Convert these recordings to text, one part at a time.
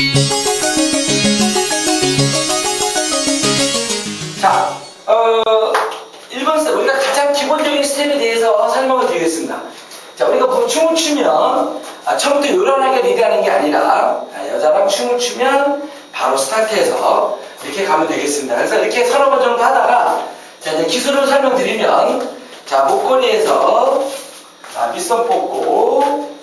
자, 1번 스텝, 우리가 가장 기본적인 스텝에 대해서 설명을 드리겠습니다. 자, 우리가 춤을 추면 처음부터 요란하게 리드하는 게 아니라 여자랑 춤을 추면 바로 스타트해서 이렇게 가면 되겠습니다. 그래서 이렇게 서너 번 정도 하다가 자, 이제 기술을 설명드리면 자, 목걸이에서 밑선 뽑고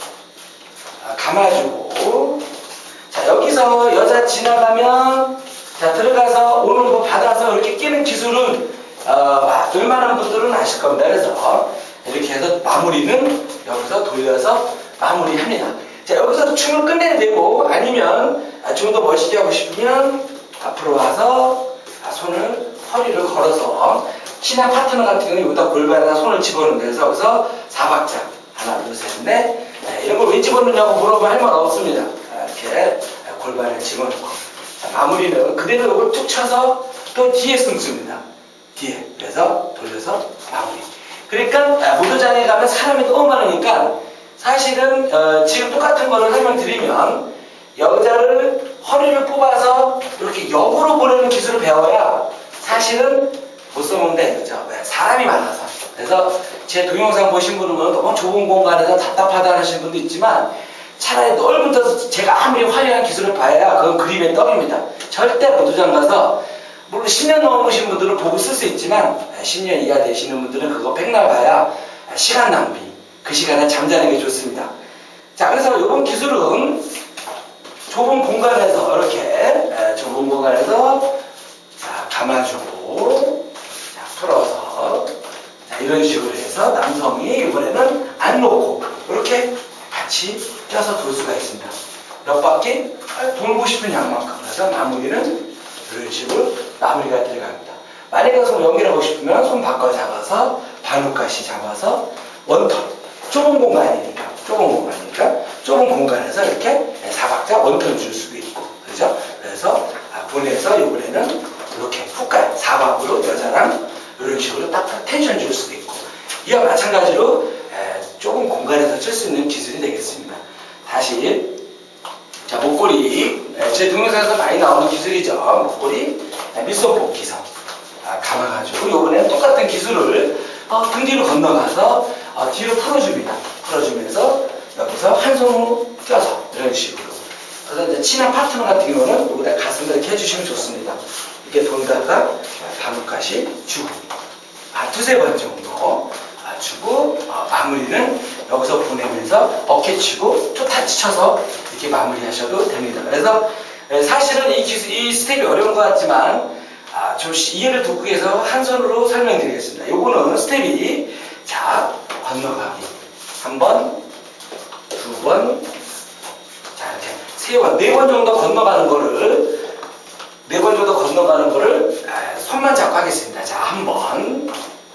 감아주고 자, 여기서 여자 지나가면 자, 들어가서 오는 거 받아서 이렇게 끼는 기술은 웬만한 분들은 아실 겁니다. 그래서 이렇게 해서 마무리는 여기서 돌려서 마무리합니다. 자, 여기서 춤을 끝내야 되고 아니면 좀 더 멋있게 하고 싶으면 앞으로 와서 손을 허리를 걸어서 친한 파트너 같은 경우는 여기다 골반에다 손을 집어넣는데서 여기서 4박자 하나 둘 셋 넷 이런 걸 왜 집어넣냐고 물어보면 할 말 없습니다. 이렇게 골반에 집어넣고 자, 마무리는 그대로 이걸 툭 쳐서 또 뒤에 숨습니다. 뒤에 그래서 돌려서 마무리. 그러니까 무도장에 가면 사람이 너무 많으니까 사실은 지금 똑같은 거를 설명드리면 여자를 허리를 뽑아서 이렇게 역으로 보내는 기술을 배워야 사실은 못 써먹는다 이거죠. 사람이 많아서. 그래서 제 동영상 보신 분은 너무 좁은 공간에서 답답하다 하시는 분도 있지만 차라리 넓은 데서 제가 아무리 화려한 기술을 봐야 그건 그림의 떡입니다. 절대 무도장 가서 물론 10년 넘으신 분들은 보고 쓸 수 있지만 10년 이하 되시는 분들은 그거 백날 봐야 시간 낭비. 그 시간에 잠자는 게 좋습니다. 자, 그래서 이번 기술은 좁은 공간에서 이렇게 좁은 공간에서 자, 감아주고 자, 풀어서 자, 이런 식으로 해서 남성이 이번에는 안 놓고 이렇게 같이 껴서 돌 수가 있습니다. 몇 바퀴 돌고 싶은 양만큼. 그래서 마무리는 이런 식으로 마무리가 들어갑니다. 만약에 손 연결하고 싶으면 손 바꿔 잡아서 바늘가시 잡아서 원턴. 좁은 공간이니까 좁은 공간에서 이렇게 4박자 원턴 줄 수도 있고 그죠? 그래서 보내서 이번에는 이렇게 훅까지 4박으로 여자랑 이런 식으로 딱딱 텐션 줄 수도 있고 이와 마찬가지로 좁은 공간에서 칠 수 있는 기술이 되겠습니다. 다시 자, 목걸이 제 동영상에서 많이 나오는 기술이죠. 목걸이 밑선 뽑기서 감아가지고 이번에는 똑같은 기술을 등 뒤로 건너가서 뒤로 풀어줍니다. 풀어주면서 여기서 한 손으로 껴서 이런 식으로. 그래서 이제 친한 파트너 같은 경우는 여기다 가슴을 이렇게 해주시면 좋습니다. 이렇게 돌다가 바늘가시 주고 두세 번 정도 주고 마무리는 여기서 보내면서 어깨 치고 투타치 쳐서 이렇게 마무리하셔도 됩니다. 그래서 사실은 이 스텝이 어려운 것 같지만 좀 이해를 돕기 위해서 한 손으로 설명드리겠습니다. 요거는 스텝이 자 건너가기 한 번, 두 번, 자 이렇게 세 번, 네 번 정도 건너가는 거를 손만 잡고 하겠습니다. 자 한 번,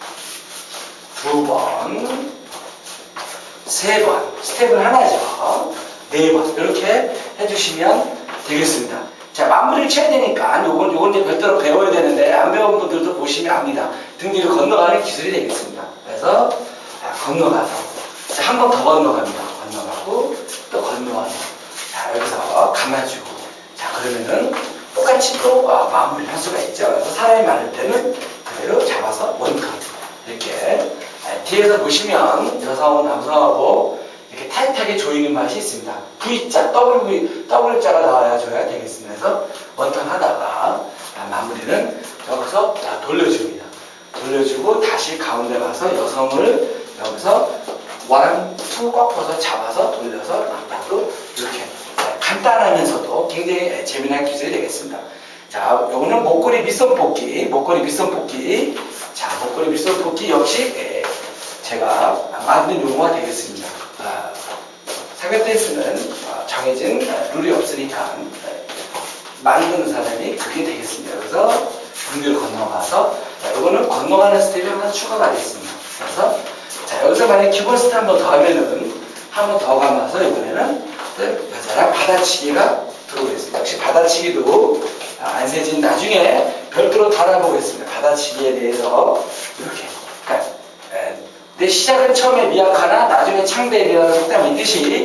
두 번, 세 번, 스텝은 하나죠. 네 번 이렇게 해주시면 되겠습니다. 자, 마무리를 쳐야 되니까 요건 이제 별도로 배워야 되는데 안 배운 분들도 보시면 압니다. 등 뒤로 건너가는 기술이 되겠습니다. 그래서 건너가서 한 번 더 건너갑니다. 건너가고 또 건너와서 자, 여기서 감아주고 자, 그러면은 똑같이 또 마무리를 할 수가 있죠. 그래서 사람이 많을 때는 그대로 잡아서 원턴 이렇게 뒤에서 보시면 여성하고 남성하고 이렇게 타이트하게 조이는 맛이 있습니다. V자, W자가 나와줘야 되겠습니다. 그래서 원턴 하다가 마무리는 여기서 돌려줍니다. 돌려주고 다시 가운데 가서 여성을 여기서 원, 투 꺾어서 잡아서 돌려서 앞으로 이렇게 간단하면서도 굉장히 재미난 기술이 되겠습니다. 자, 요거는 목걸이 밑선 뽑기, 자, 목걸이 밑선 뽑기 역시 제가 만든 용어가 되겠습니다. 사격 댄스는 정해진 룰이 없으니까 만드는 사람이 그게 되겠습니다. 그래서 등뒤로 건너가서 이거는 건너가는 스텝이 하나 추가가 되겠습니다. 그래서 자, 여기서 만약에 기본 스텝 한 번 더 하면은 한 번 더 감아서 이번에는 여자랑 받아치기가 들어오겠습니다. 역시 받아치기도 안세진 나중에 별도로 달아보겠습니다. 받아치기에 대해서 이렇게 내 시작은 처음에 미약하나 나중에 창대해라는 속담이 있듯이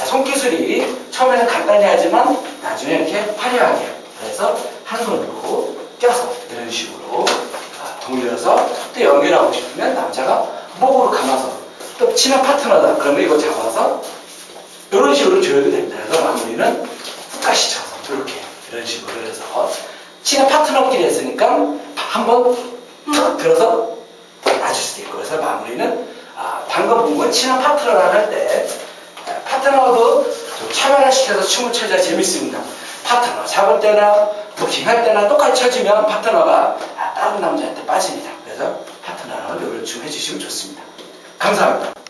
자, 손기술이 처음에는 간단히 하지만 나중에 이렇게 화려하게. 그래서 한 손으로 껴서 이런 식으로 돌려서 또 연결하고 싶으면 남자가 목으로 감아서 또 친한 파트너다. 그러면 이거 잡아서 이런 식으로 조여도 됩니다. 그래서 마무리는 훅까지 쳐서 이렇게 이런 식으로 해서 친한 파트너끼리 했으니까 한번 툭 들어서 놔줄 수도 있고 그래서 마무리는 방금 본 건 친한 파트너랑 할 때 파트너도 좀 차별화시켜서 춤을 춰야 재밌습니다. 파트너 잡을 때나 부킹할 때나 똑같이 쳐주면 파트너가 다른 남자한테 빠집니다. 그래서 파트너랑 이런 춤 해주시면 좋습니다. 감사합니다.